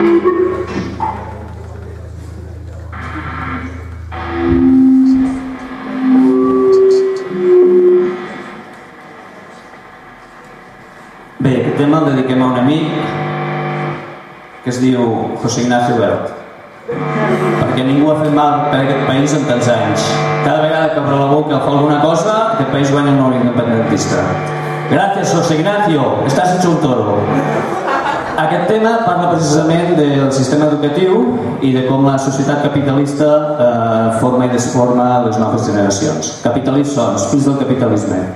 Bé, aquest tema el dediquem a un amic que es diu José Ignacio Bert, perquè ningú ha fet mal per aquest país en tants anys. Cada vegada que obre la boca o fa alguna cosa, aquest país guanya un nou independentista. Gràcies, José Ignacio, estàs hecho un toro. Aquest tema parla precisament del sistema educatiu i de com la societat capitalista forma i desforma les noves generacions. Capitalistes són, fills del capitalisme.